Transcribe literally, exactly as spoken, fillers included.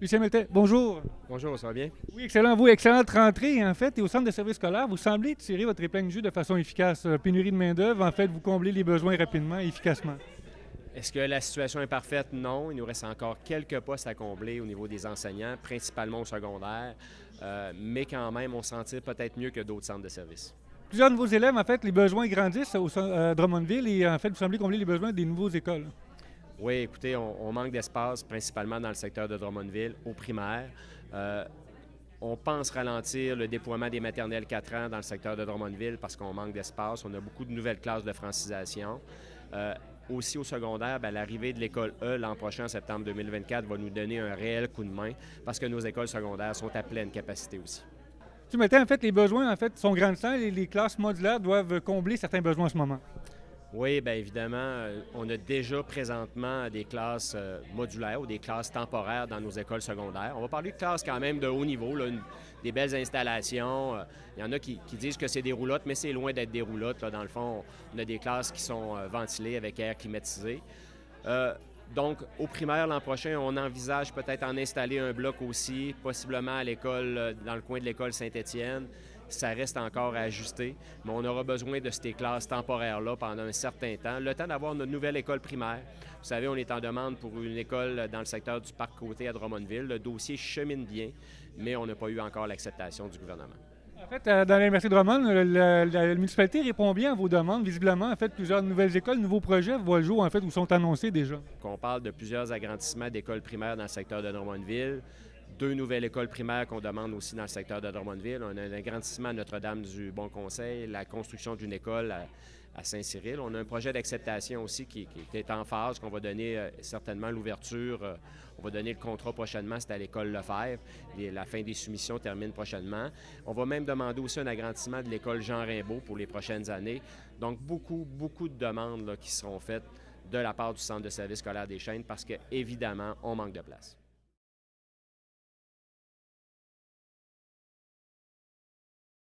Lucien Meltet, bonjour. Bonjour, ça va bien? Oui, excellent. Vous, excellente rentrée, en fait. Et au centre de service scolaire, vous semblez tirer votre épingle du jeu de façon efficace. Euh, Pénurie de main-d'œuvre, en fait, vous comblez les besoins rapidement et efficacement. Est-ce que la situation est parfaite? Non. Il nous reste encore quelques postes à combler au niveau des enseignants, principalement au secondaire, euh, mais quand même, on s'en tire peut-être mieux que d'autres centres de service. Plusieurs de vos élèves, en fait, les besoins grandissent au cen- à Drummondville et, en fait, vous semblez combler les besoins des nouvelles écoles. Oui, écoutez, on, on manque d'espace, principalement dans le secteur de Drummondville, au primaire. Euh, on pense ralentir le déploiement des maternelles quatre ans dans le secteur de Drummondville parce qu'on manque d'espace. On a beaucoup de nouvelles classes de francisation. Euh, Aussi au secondaire, bien, l'arrivée de l'école E l'an prochain, en septembre deux mille vingt-quatre, va nous donner un réel coup de main parce que nos écoles secondaires sont à pleine capacité aussi. Tu mettais, en fait, les besoins, en fait, sont grandissants et les classes modulaires doivent combler certains besoins en ce moment. Oui, bien évidemment, euh, on a déjà présentement des classes euh, modulaires ou des classes temporaires dans nos écoles secondaires. On va parler de classes quand même de haut niveau, là, une- des belles installations. Euh, Il y en a qui, qui disent que c'est des roulottes, mais c'est loin d'être des roulottes. Là. Dans le fond, on a des classes qui sont euh, ventilées avec air climatisé. Euh, donc, au primaire l'an prochain, on envisage peut-être en installer un bloc aussi, possiblement à l'école, euh, dans le coin de l'école Saint-Étienne. Ça reste encore à ajuster, mais on aura besoin de ces classes temporaires-là pendant un certain temps, le temps d'avoir notre nouvelle école primaire. Vous savez, on est en demande pour une école dans le secteur du Parc Côté à Drummondville. Le dossier chemine bien, mais on n'a pas eu encore l'acceptation du gouvernement. En fait, euh, dans l'Université de Drummond, le- la, la municipalité répond bien à vos demandes. Visiblement, en fait, plusieurs nouvelles écoles, nouveaux projets voient le jour, en fait, ou sont annoncés déjà. On parle de plusieurs agrandissements d'écoles primaires dans le secteur de Drummondville. Deux nouvelles écoles primaires qu'on demande aussi dans le secteur de Drummondville. On a un agrandissement à Notre-Dame-du-Bon-Conseil, la construction d'une école à, à Saint-Cyril. On a un projet d'acceptation aussi qui, qui est en phase, qu'on va donner euh, certainement l'ouverture. euh, on va donner le contrat prochainement, c'est à l'école Lefebvre. Et la fin des soumissions termine prochainement. On va même demander aussi un agrandissement de l'école Jean Rimbaud pour les prochaines années. Donc, beaucoup, beaucoup de demandes là, qui seront faites de la part du Centre de service scolaire des Chênes parce qu'évidemment, on manque de place.